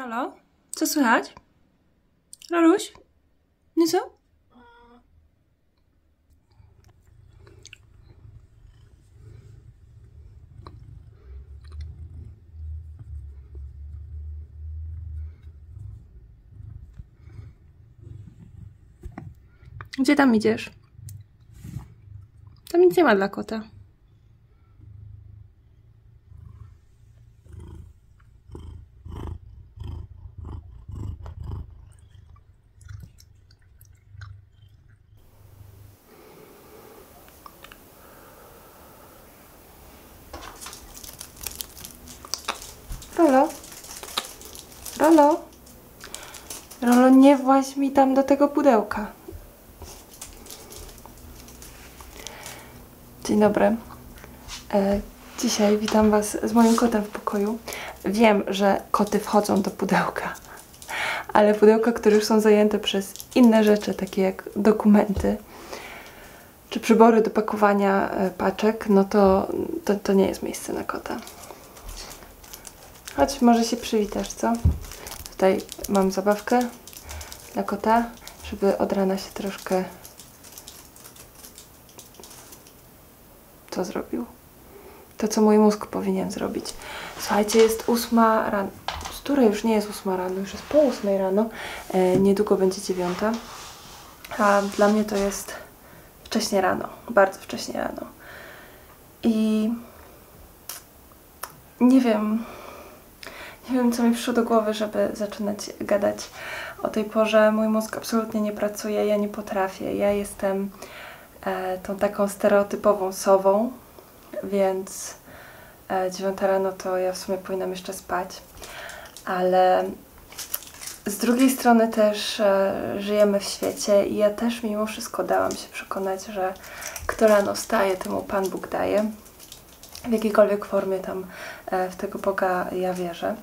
Rolo? Co słychać? Roluś? No co? Gdzie tam idziesz? Tam nic nie ma dla kota. Rolo? Rolo? Rolo, nie właź mi tam do tego pudełka. Dzień dobry. Dzisiaj witam Was z moim kotem w pokoju. Wiem, że koty wchodzą do pudełka, ale pudełka, które już są zajęte przez inne rzeczy, takie jak dokumenty czy przybory do pakowania paczek, no to nie jest miejsce na kota. Chodź, może się przywitasz, co? Tutaj mam zabawkę dla kota, żeby od rana się troszkę... Co zrobił? To, co mój mózg powinien zrobić. Słuchajcie, jest 8 rano. Z której już nie jest 8 rano, już jest po 8 rano. Niedługo będzie 9. A dla mnie to jest wcześnie rano. Bardzo wcześnie rano. I nie wiem, co mi przyszło do głowy, żeby zaczynać gadać o tej porze. Mój mózg absolutnie nie pracuje, ja nie potrafię. Ja jestem tą taką stereotypową sową, więc 9 rano to ja w sumie powinnam jeszcze spać. Ale z drugiej strony też żyjemy w świecie i ja też mimo wszystko dałam się przekonać, że kto rano wstaje, temu Pan Bóg daje. W jakiejkolwiek formie tam w tego Boga ja wierzę.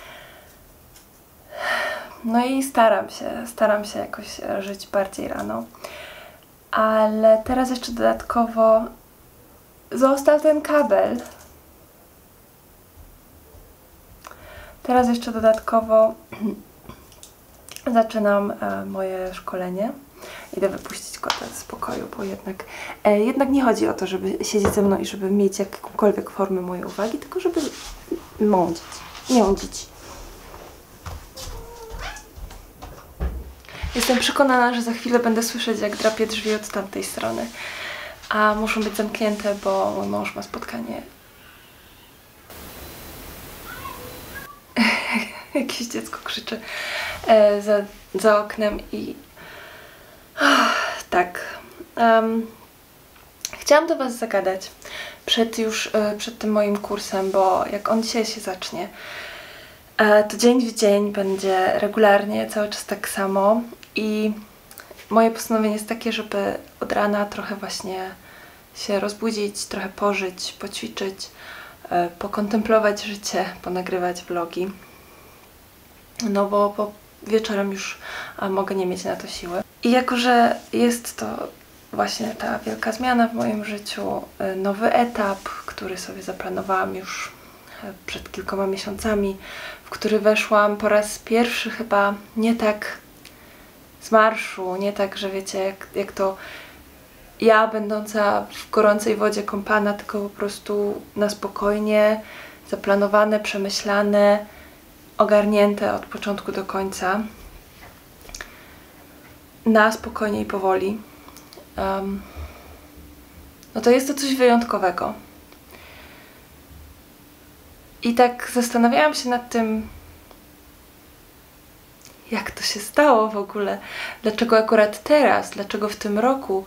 No i staram się jakoś żyć bardziej rano. Ale teraz jeszcze dodatkowo został ten kabel. Teraz jeszcze dodatkowo zaczynam moje szkolenie. Idę wypuścić kota z pokoju, bo jednak nie chodzi o to, żeby siedzieć ze mną i żeby mieć jakąkolwiek formę mojej uwagi, tylko żeby mądzić. Jestem przekonana, że za chwilę będę słyszeć, jak drapie drzwi od tamtej strony. A muszą być zamknięte, bo mój mąż ma spotkanie. Jakieś dziecko krzyczy za oknem i... tak. Chciałam do Was zagadać przed tym moim kursem, bo jak on dzisiaj się zacznie, to dzień w dzień będzie regularnie, cały czas tak samo i moje postanowienie jest takie, żeby od rana trochę właśnie się rozbudzić, trochę pożyć, poćwiczyć, pokontemplować życie, ponagrywać vlogi. No bo wieczorem już mogę nie mieć na to siły. I jako, że jest to właśnie ta wielka zmiana w moim życiu, nowy etap, który sobie zaplanowałam już przed kilkoma miesiącami, w który weszłam po raz pierwszy chyba nie tak z marszu, nie tak, że wiecie, jak to ja będąca w gorącej wodzie kąpana, tylko po prostu na spokojnie, zaplanowane, przemyślane, ogarnięte od początku do końca, na spokojnie i powoli. No to jest to coś wyjątkowego. I tak zastanawiałam się nad tym, jak to się stało w ogóle, dlaczego akurat teraz, dlaczego w tym roku,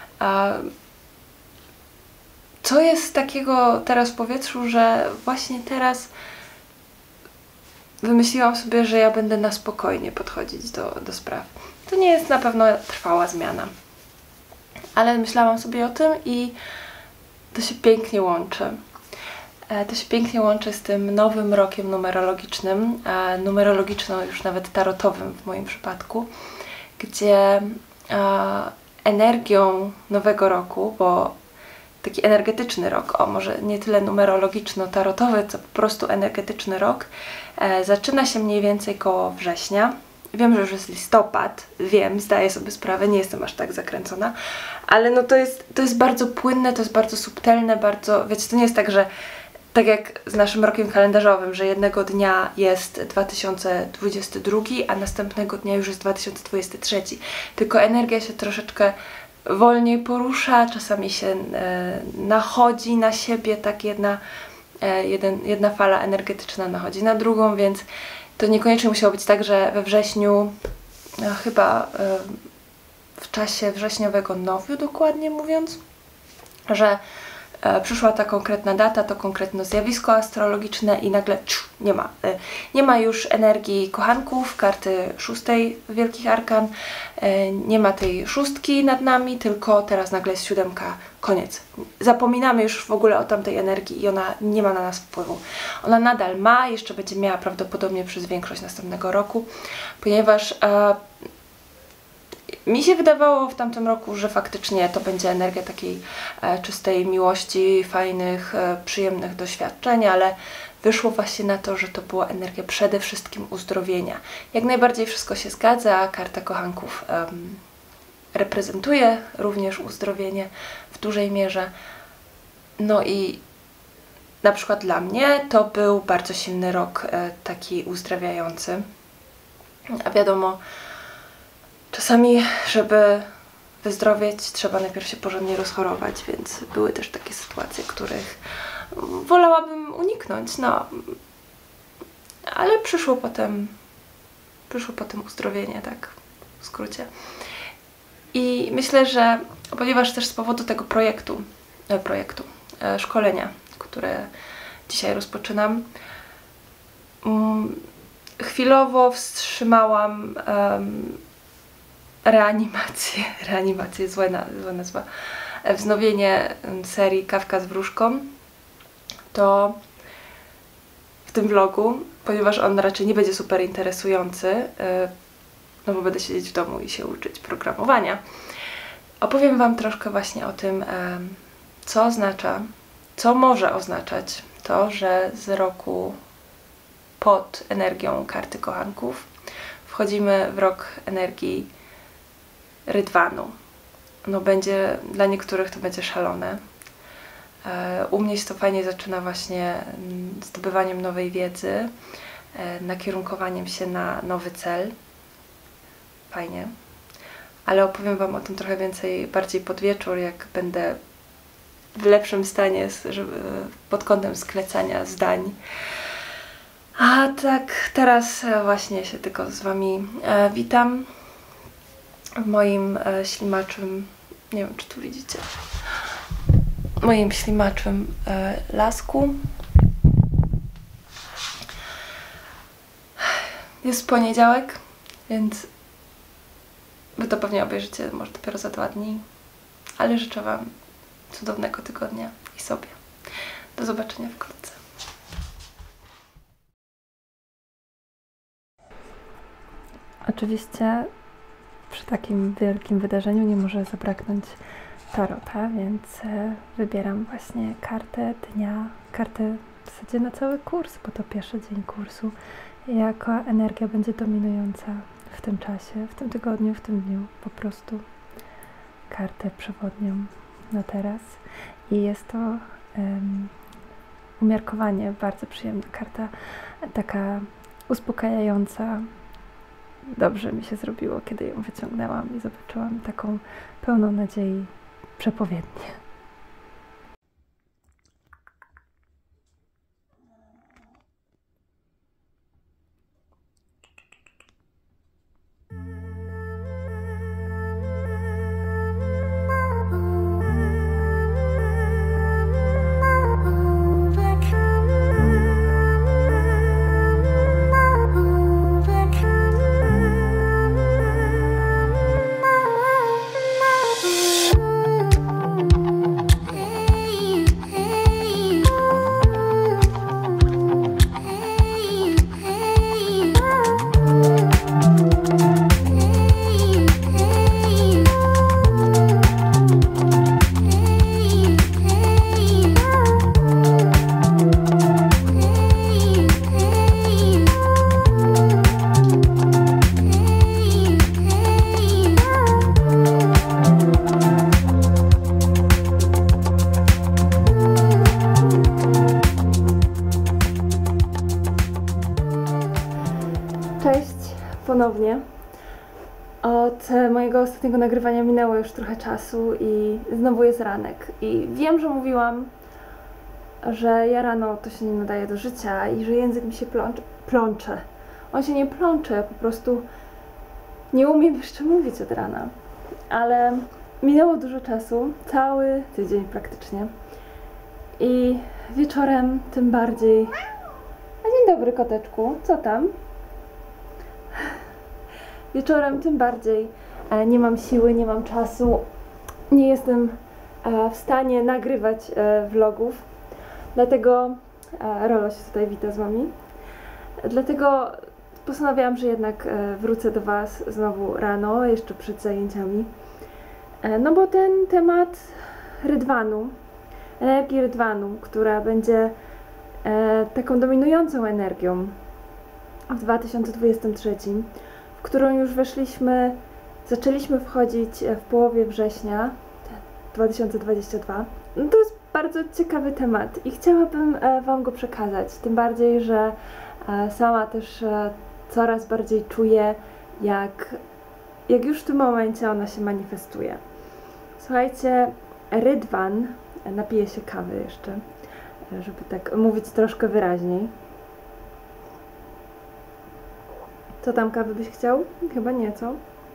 co jest takiego teraz w powietrzu, że właśnie teraz wymyśliłam sobie, że ja będę na spokojnie podchodzić do spraw. To nie jest na pewno trwała zmiana, ale myślałam sobie o tym i to się pięknie łączy. To się pięknie łączy z tym nowym rokiem numerologicznym, numerologiczno już nawet tarotowym w moim przypadku, gdzie energią nowego roku, bo taki energetyczny rok, może nie tyle numerologiczno-tarotowy, co po prostu energetyczny rok, zaczyna się mniej więcej koło września. Wiem, że już jest listopad, wiem, zdaję sobie sprawę, nie jestem aż tak zakręcona, ale no to jest bardzo płynne, to jest bardzo subtelne, bardzo, wiecie, to nie jest tak, że tak jak z naszym rokiem kalendarzowym, że jednego dnia jest 2022, a następnego dnia już jest 2023. Tylko energia się troszeczkę wolniej porusza, czasami się nachodzi na siebie, tak jedna fala energetyczna nachodzi na drugą, więc to niekoniecznie musiało być tak, że we wrześniu, chyba w czasie wrześniowego nowiu dokładnie mówiąc, że przyszła ta konkretna data, to konkretne zjawisko astrologiczne i nagle nie ma. Nie ma już energii kochanków, karty 6 Wielkich Arkan, nie ma tej 6 nad nami, tylko teraz nagle jest 7, koniec. Zapominamy już w ogóle o tamtej energii i ona nie ma na nas wpływu. Ona nadal ma, jeszcze będzie miała prawdopodobnie przez większość następnego roku, ponieważ mi się wydawało w tamtym roku, że faktycznie to będzie energia takiej czystej miłości, fajnych, przyjemnych doświadczeń, ale wyszło właśnie na to, że to była energia przede wszystkim uzdrowienia. Jak najbardziej wszystko się zgadza, karta kochanków reprezentuje również uzdrowienie w dużej mierze. No i na przykład dla mnie to był bardzo silny rok taki uzdrawiający. A wiadomo, czasami, żeby wyzdrowieć, trzeba najpierw się porządnie rozchorować, więc były też takie sytuacje, których wolałabym uniknąć, no. Ale przyszło potem uzdrowienie, tak w skrócie. I myślę, że ponieważ też z powodu tego szkolenia, które dzisiaj rozpoczynam, chwilowo wstrzymałam reanimację, zła nazwa, wznowienie serii Kawka z wróżką, to w tym vlogu, ponieważ on raczej nie będzie super interesujący, no bo będę siedzieć w domu i się uczyć programowania, opowiem Wam troszkę właśnie o tym, co może oznaczać to, że z roku pod energią karty kochanków wchodzimy w rok energii Rydwanu. No będzie, dla niektórych to będzie szalone. U mnie się to fajnie zaczyna właśnie zdobywaniem nowej wiedzy, nakierunkowaniem się na nowy cel. Fajnie. Ale opowiem Wam o tym trochę więcej, bardziej pod wieczór, jak będę w lepszym stanie pod kątem sklecania zdań. A tak, teraz właśnie się tylko z Wami witam w moim ślimaczym, nie wiem czy tu widzicie, moim ślimaczym lasku. Jest poniedziałek, więc Wy to pewnie obejrzycie może dopiero za 2 dni, ale życzę Wam cudownego tygodnia i sobie. Do zobaczenia wkrótce. Oczywiście przy takim wielkim wydarzeniu nie może zabraknąć tarota, więc wybieram właśnie kartę dnia, kartę w zasadzie na cały kurs, bo to pierwszy dzień kursu. Jaka energia będzie dominująca w tym czasie, w tym tygodniu, w tym dniu, po prostu kartę przewodnią na teraz. I jest to umiarkowanie bardzo przyjemna karta, taka uspokajająca. Dobrze mi się zrobiło, kiedy ją wyciągnęłam i zobaczyłam taką pełną nadziei przepowiednię. Cześć ponownie. Od mojego ostatniego nagrywania minęło już trochę czasu i znowu jest ranek. I wiem, że mówiłam, że ja rano to się nie nadaje do życia i że język mi się plącze. On się nie plącze, po prostu nie umiem jeszcze mówić od rana. Ale minęło dużo czasu, cały tydzień praktycznie. I wieczorem tym bardziej... A dzień dobry, koteczku, co tam? Wieczorem tym bardziej nie mam siły, nie mam czasu, nie jestem w stanie nagrywać vlogów, dlatego Rolo się tutaj wita z wami, dlatego postanowiłam, że jednak wrócę do was znowu rano, jeszcze przed zajęciami, no bo ten temat rydwanu, energii rydwanu, która będzie taką dominującą energią w 2023, w którą już weszliśmy, zaczęliśmy wchodzić w połowie września 2022. No to jest bardzo ciekawy temat i chciałabym wam go przekazać, tym bardziej, że sama też coraz bardziej czuję, jak już w tym momencie ona się manifestuje. Słuchajcie, rydwan, napiję się kawy jeszcze, żeby tak mówić troszkę wyraźniej. Co tam, kawy byś chciał? Chyba nie, co?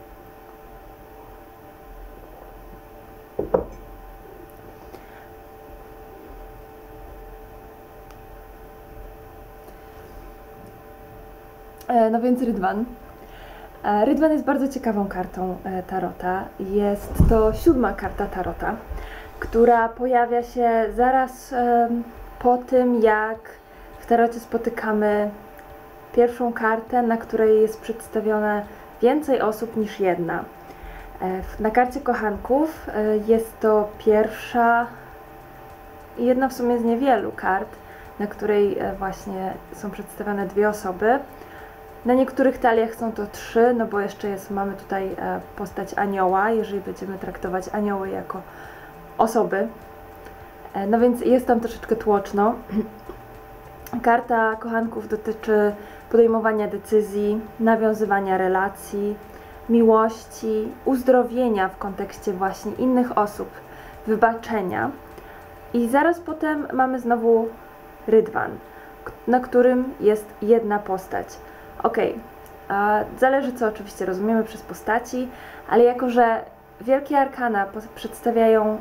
No więc rydwan. Rydwan jest bardzo ciekawą kartą tarota. Jest to 7. karta tarota, która pojawia się zaraz po tym, jak w tarocie spotykamy pierwszą kartę, na której jest przedstawione więcej osób niż jedna. Na karcie kochanków jest to pierwsza i jedna w sumie z niewielu kart, na której właśnie są przedstawione 2 osoby. Na niektórych taliach są to 3, no bo jeszcze mamy tutaj postać anioła, jeżeli będziemy traktować anioły jako osoby. No więc jest tam troszeczkę tłoczno. Karta kochanków dotyczy podejmowania decyzji, nawiązywania relacji, miłości, uzdrowienia w kontekście właśnie innych osób, wybaczenia. I zaraz potem mamy znowu rydwan, na którym jest jedna postać. Zależy, co oczywiście rozumiemy przez postaci, ale jako że wielkie arkana przedstawiają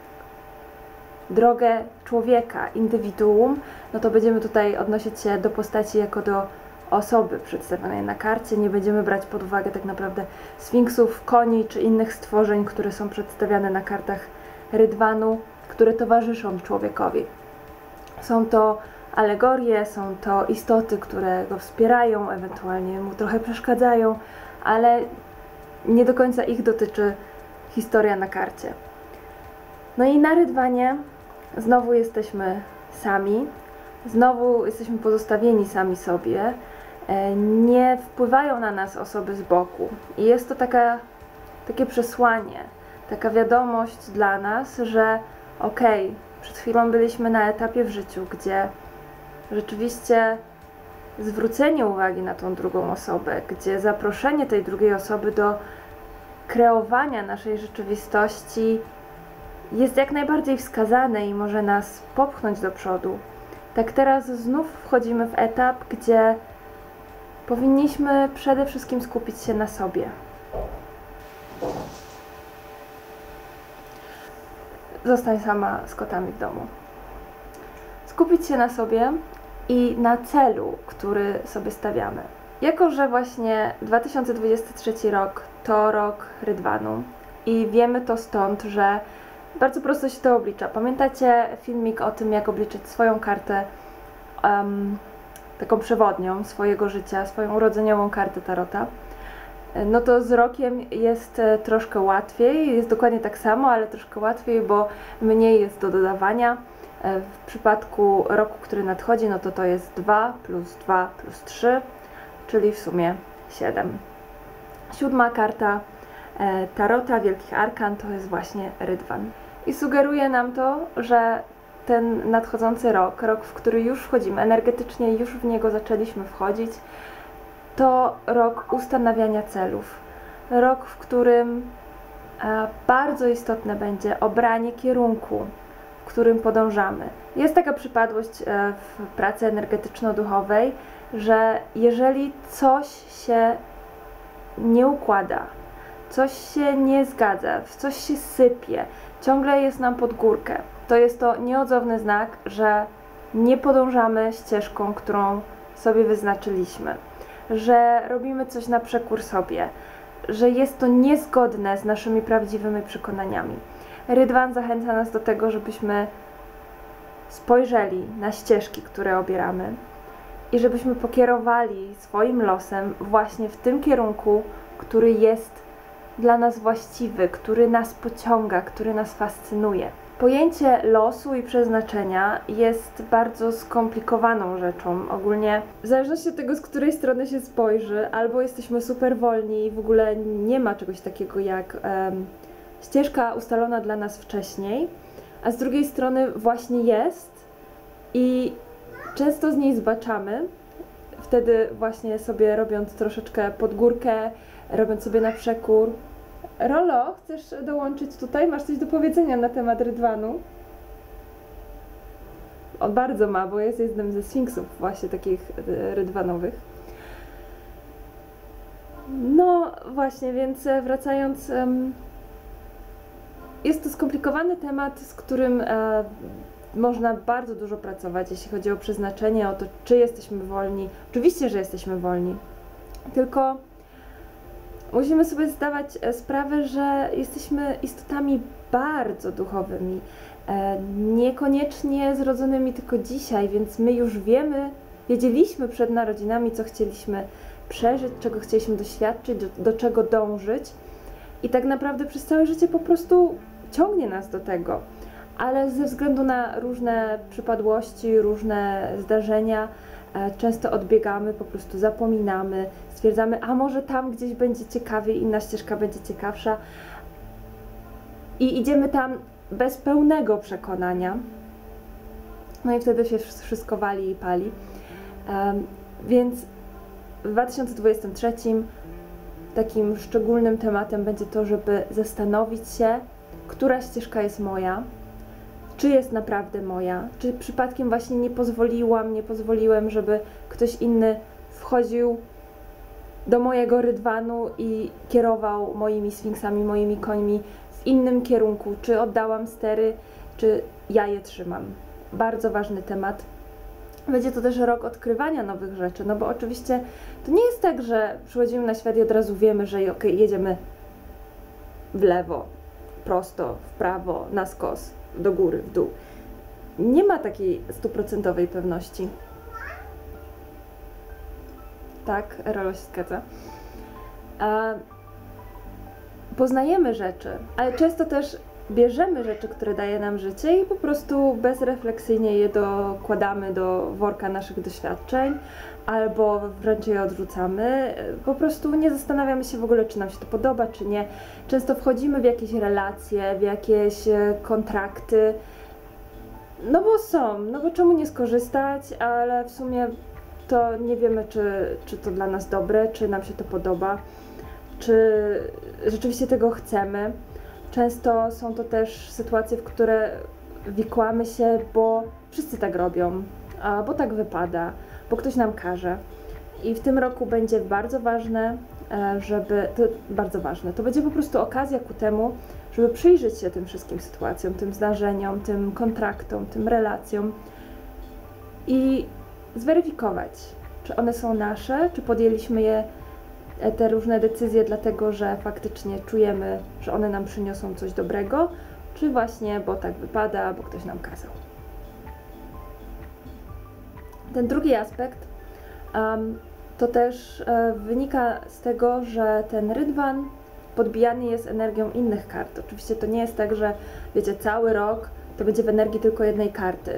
drogę człowieka, indywiduum, no to będziemy tutaj odnosić się do postaci jako do osoby przedstawionej na karcie. Nie będziemy brać pod uwagę tak naprawdę sfinksów, koni czy innych stworzeń, które są przedstawiane na kartach rydwanu, które towarzyszą człowiekowi. Są to alegorie, są to istoty, które go wspierają, ewentualnie mu trochę przeszkadzają, ale nie do końca ich dotyczy historia na karcie. No i na rydwanie znowu jesteśmy sami, znowu jesteśmy pozostawieni sami sobie, nie wpływają na nas osoby z boku i jest to takie przesłanie, taka wiadomość dla nas, że przed chwilą byliśmy na etapie w życiu, gdzie rzeczywiście zwrócenie uwagi na tą drugą osobę, gdzie zaproszenie tej drugiej osoby do kreowania naszej rzeczywistości jest jak najbardziej wskazane i może nas popchnąć do przodu. Tak teraz znów wchodzimy w etap, gdzie powinniśmy przede wszystkim skupić się na sobie. Zostań sama z kotami w domu. Skupić się na sobie i na celu, który sobie stawiamy. Jako że właśnie 2023 rok to rok rydwanu i wiemy to stąd, że bardzo prosto się to oblicza. Pamiętacie filmik o tym, jak obliczyć swoją kartę taką przewodnią swojego życia, swoją urodzeniową kartę tarota? No to z rokiem jest troszkę łatwiej, jest dokładnie tak samo, ale troszkę łatwiej, bo mniej jest do dodawania. W przypadku roku, który nadchodzi, no to jest 2 plus 2 plus 3, czyli w sumie 7. 7. karta tarota Wielkich Arkan to jest właśnie rydwan. I sugeruje nam to, że ten nadchodzący rok, w który już wchodzimy, energetycznie już w niego zaczęliśmy wchodzić, to rok ustanawiania celów. Rok, w którym bardzo istotne będzie obranie kierunku, w którym podążamy. Jest taka przypadłość w pracy energetyczno-duchowej, że jeżeli coś się nie układa, coś się nie zgadza, coś się sypie, ciągle jest nam pod górkę, to jest to nieodzowny znak, że nie podążamy ścieżką, którą sobie wyznaczyliśmy, że robimy coś na przekór sobie, że jest to niezgodne z naszymi prawdziwymi przekonaniami. Rydwan zachęca nas do tego, żebyśmy spojrzeli na ścieżki, które obieramy i żebyśmy pokierowali swoim losem właśnie w tym kierunku, który jest dla nas właściwy, który nas pociąga, który nas fascynuje. Pojęcie losu i przeznaczenia jest bardzo skomplikowaną rzeczą. Ogólnie w zależności od tego, z której strony się spojrzy, albo jesteśmy super wolni i w ogóle nie ma czegoś takiego jak ścieżka ustalona dla nas wcześniej, a z drugiej strony właśnie jest i często z niej zbaczamy, wtedy właśnie sobie robiąc troszeczkę pod górkę, robiąc sobie na przekór. Rolo, chcesz dołączyć tutaj? Masz coś do powiedzenia na temat Rydwanu? On bardzo ma, bo jest jednym ze sfinksów właśnie takich rydwanowych. No właśnie, więc wracając, jest to skomplikowany temat, z którym można bardzo dużo pracować, jeśli chodzi o przeznaczenie, o to, czy jesteśmy wolni. Oczywiście, że jesteśmy wolni, tylko musimy sobie zdawać sprawę, że jesteśmy istotami bardzo duchowymi, niekoniecznie zrodzonymi tylko dzisiaj, więc my już wiedzieliśmy przed narodzinami, co chcieliśmy przeżyć, czego chcieliśmy doświadczyć, do czego dążyć i tak naprawdę przez całe życie po prostu ciągnie nas do tego, ale ze względu na różne przypadłości, różne zdarzenia często odbiegamy, po prostu zapominamy, stwierdzamy, a może tam gdzieś będzie ciekawiej, inna ścieżka będzie ciekawsza i idziemy tam bez pełnego przekonania, no i wtedy się wszystko wali i pali. Więc w 2023 takim szczególnym tematem będzie to, żeby zastanowić się, która ścieżka jest moja, czy jest naprawdę moja, czy przypadkiem właśnie nie pozwoliłem, żeby ktoś inny wchodził do mojego rydwanu i kierował moimi sfinksami, moimi końmi w innym kierunku, czy oddałam stery, czy ja je trzymam. Bardzo ważny temat. Będzie to też rok odkrywania nowych rzeczy, no bo oczywiście to nie jest tak, że przychodzimy na świat i od razu wiemy, że okej, jedziemy w lewo, prosto, w prawo, na skos, do góry, w dół. Nie ma takiej 100% pewności. Tak, Rolo się zgadza. Poznajemy rzeczy, ale często też bierzemy rzeczy, które daje nam życie i po prostu bezrefleksyjnie je dokładamy do worka naszych doświadczeń albo wręcz je odrzucamy. Po prostu nie zastanawiamy się w ogóle, czy nam się to podoba, czy nie. Często wchodzimy w jakieś relacje, w jakieś kontrakty, no bo czemu nie skorzystać, ale w sumie to nie wiemy, czy to dla nas dobre, czy nam się to podoba, czy rzeczywiście tego chcemy. Często są to też sytuacje, w które wikłamy się, bo wszyscy tak robią, bo tak wypada, bo ktoś nam każe. I w tym roku będzie bardzo ważne, to będzie po prostu okazja ku temu, żeby przyjrzeć się tym wszystkim sytuacjom, tym zdarzeniom, tym kontraktom, tym relacjom i zweryfikować, czy one są nasze, czy podjęliśmy te różne decyzje dlatego, że faktycznie czujemy, że one nam przyniosą coś dobrego, czy właśnie, bo tak wypada, bo ktoś nam kazał. Ten drugi aspekt to też wynika z tego, że ten rydwan podbijany jest energią innych kart. Oczywiście to nie jest tak, że wiecie, cały rok to będzie w energii tylko jednej karty.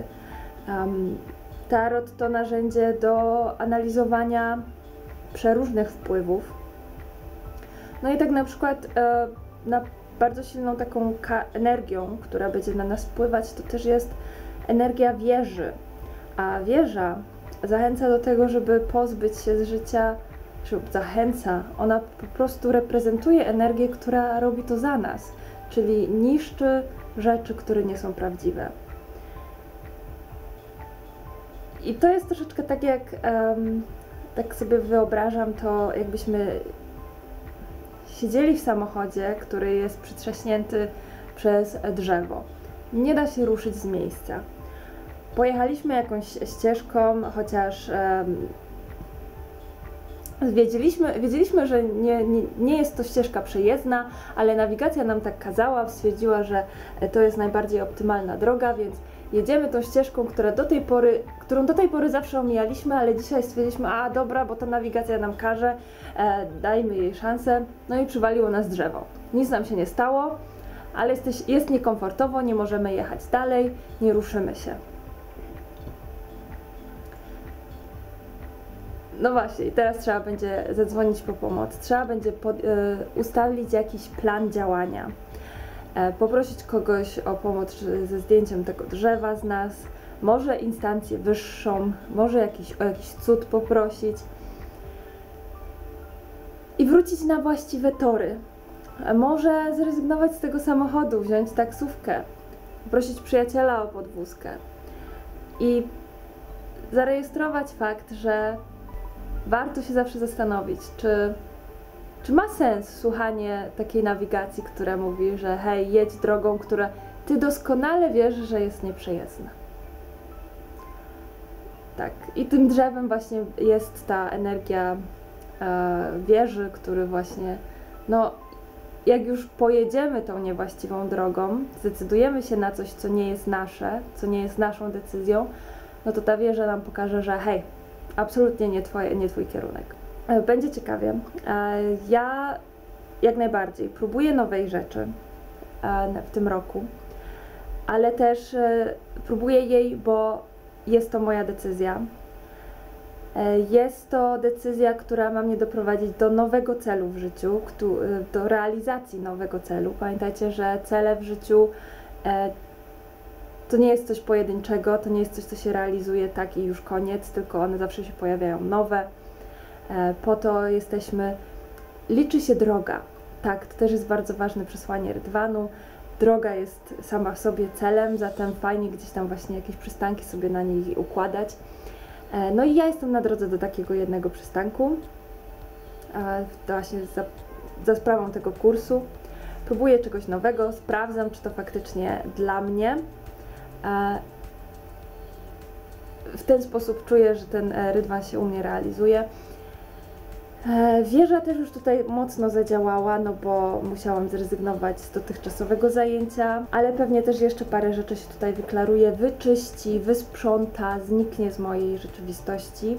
Tarot to narzędzie do analizowania przeróżnych wpływów. No i tak na przykład na bardzo silną taką energią, która będzie na nas wpływać, to też jest energia wieży. A wieża zachęca do tego, żeby pozbyć się z życia czy zachęca, ona po prostu reprezentuje energię, która robi to za nas, czyli niszczy rzeczy, które nie są prawdziwe. I to jest troszeczkę tak jak, tak sobie wyobrażam to, jakbyśmy siedzieli w samochodzie, który jest przytrzaśnięty przez drzewo. Nie da się ruszyć z miejsca. Pojechaliśmy jakąś ścieżką, chociaż wiedzieliśmy, że nie jest to ścieżka przejezdna, ale nawigacja nam tak kazała, stwierdziła, że to jest najbardziej optymalna droga, więc jedziemy tą ścieżką, którą do tej pory zawsze omijaliśmy, ale dzisiaj stwierdziliśmy, a dobra, bo ta nawigacja nam każe, dajmy jej szansę. No i przywaliło nas drzewo. Nic nam się nie stało, ale jest niekomfortowo, nie możemy jechać dalej, nie ruszymy się. No właśnie, i teraz trzeba będzie zadzwonić po pomoc, trzeba będzie ustalić jakiś plan działania, poprosić kogoś o pomoc ze zdjęciem tego drzewa z nas, może instancję wyższą, może o jakiś cud poprosić i wrócić na właściwe tory. Może zrezygnować z tego samochodu, wziąć taksówkę, poprosić przyjaciela o podwózkę i zarejestrować fakt, że warto się zawsze zastanowić, czy ma sens słuchanie takiej nawigacji, która mówi, że hej, jedź drogą, która ty doskonale wiesz, że jest nieprzejezdna. Tak, i tym drzewem właśnie jest ta energia wieży, który właśnie, no jak już pojedziemy tą niewłaściwą drogą, zdecydujemy się na coś, co nie jest nasze, co nie jest naszą decyzją, no to ta wieża nam pokaże, że hej, absolutnie nie twój kierunek. Będzie ciekawie. Ja jak najbardziej próbuję nowej rzeczy w tym roku, ale też próbuję jej, bo jest to moja decyzja. Jest to decyzja, która ma mnie doprowadzić do nowego celu w życiu, do realizacji nowego celu. Pamiętajcie, że cele w życiu to nie jest coś pojedynczego, to nie jest coś, co się realizuje tak i już koniec, tylko one zawsze się pojawiają nowe. Po to jesteśmy, liczy się droga. Tak, to też jest bardzo ważne przesłanie Rydwanu. Droga jest sama w sobie celem, zatem fajnie gdzieś tam właśnie jakieś przystanki sobie na niej układać. No i ja jestem na drodze do takiego jednego przystanku, właśnie za sprawą tego kursu. Próbuję czegoś nowego, sprawdzam, czy to faktycznie dla mnie. W ten sposób czuję, że ten Rydwan się u mnie realizuje. Wieża też już tutaj mocno zadziałała, no bo musiałam zrezygnować z dotychczasowego zajęcia, ale pewnie też jeszcze parę rzeczy się tutaj wyklaruje, wyczyści, wysprząta, zniknie z mojej rzeczywistości.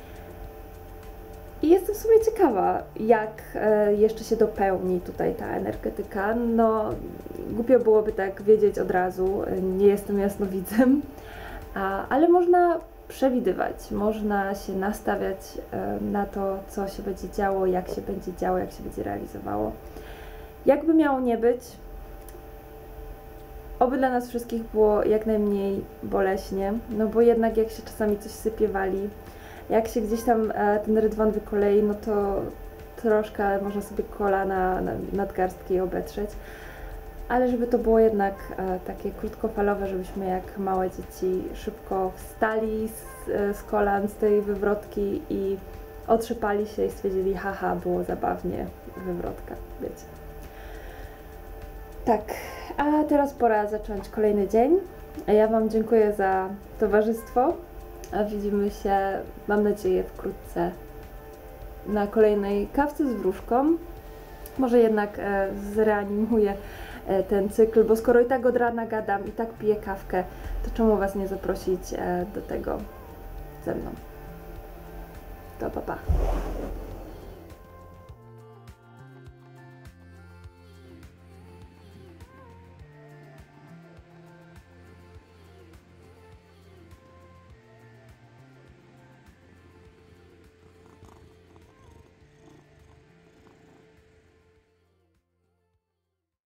I jestem w sumie ciekawa, jak jeszcze się dopełni tutaj ta energetyka. No, głupio byłoby tak wiedzieć od razu, nie jestem jasnowidzem, ale można przewidywać, można się nastawiać na to, co się będzie działo, jak się będzie działo, jak się będzie realizowało. Jakby miało nie być, oby dla nas wszystkich było jak najmniej boleśnie, no bo jednak jak się czasami coś sypie, wali, jak się gdzieś tam ten Rydwan wykolei, no to troszkę można sobie kolana, nadgarstki obetrzeć. Ale żeby to było jednak takie krótkofalowe, żebyśmy jak małe dzieci szybko wstali z kolan, z tej wywrotki i otrzypali się i stwierdzili, haha, było zabawnie, wywrotka, wiecie. Tak, a teraz pora zacząć kolejny dzień. Ja Wam dziękuję za towarzystwo. Widzimy się, mam nadzieję, wkrótce na kolejnej kawce z wróżką. Może jednak zreanimuję ten cykl, bo skoro i tak od rana gadam, i tak piję kawkę, to czemu Was nie zaprosić do tego ze mną? To pa, pa.